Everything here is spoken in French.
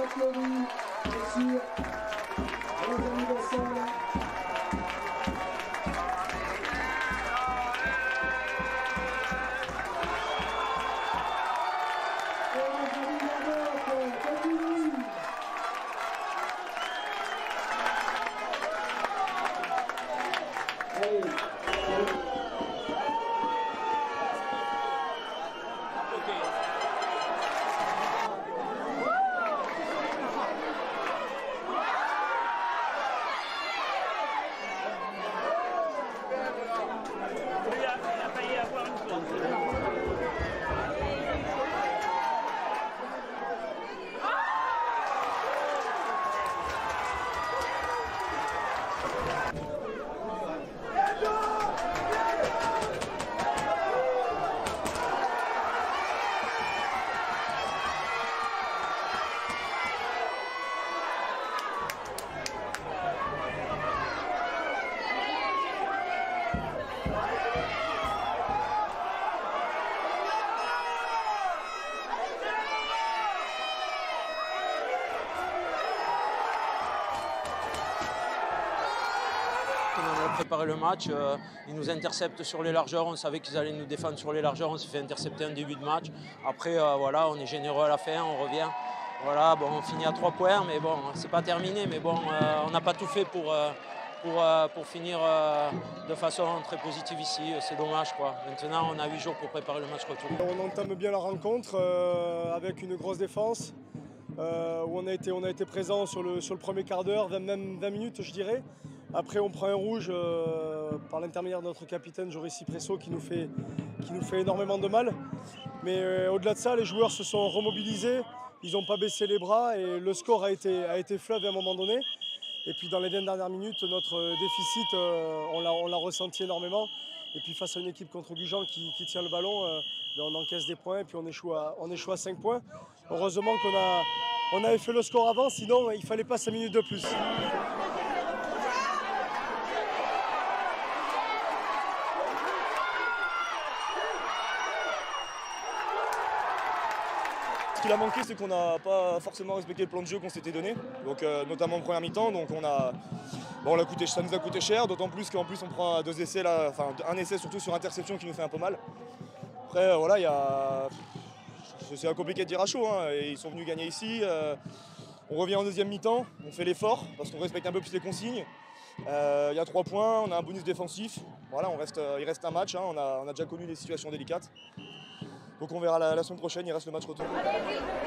Thierry, bien sûr, les anniversaires. On a préparé le match, ils nous interceptent sur les largeurs, on savait qu'ils allaient nous défendre sur les largeurs, on s'est fait intercepter en début de match. Après, voilà, on est généreux à la fin, on revient. Voilà, bon, on finit à 3 points, mais bon, c'est pas terminé, mais bon, on n'a pas tout fait pour finir de façon très positive ici. C'est dommage, quoi. Maintenant, on a 8 jours pour préparer le match retour. On entame bien la rencontre avec une grosse défense. Où on a été présent sur le premier quart d'heure, même 20 minutes je dirais. Après on prend un rouge par l'intermédiaire de notre capitaine Joris Cipresso qui nous fait énormément de mal. Mais au-delà de ça, les joueurs se sont remobilisés, ils n'ont pas baissé les bras et le score a été fleuve à un moment donné. Et puis dans les 20 dernières minutes, notre déficit, on l'a ressenti énormément. Et puis face à une équipe contre Gujan qui tient le ballon, on encaisse des points et puis on échoue à 5 points. Heureusement qu'on avait fait le score avant, sinon il ne fallait pas 5 minutes de plus. Ce qu'il a manqué, c'est qu'on n'a pas forcément respecté le plan de jeu qu'on s'était donné, donc, notamment en première mi-temps. Donc ça nous a coûté cher, d'autant plus qu'en plus on prend 2 essais, là, enfin un essai surtout sur interception qui nous fait un peu mal. Après voilà, c'est compliqué de dire à chaud, hein. Et ils sont venus gagner ici. On revient en deuxième mi-temps, on fait l'effort parce qu'on respecte un peu plus les consignes. Il y a 3 points, on a un bonus défensif. Voilà, il reste un match, hein. On a déjà connu des situations délicates. Donc on verra la semaine prochaine, il reste le match retour.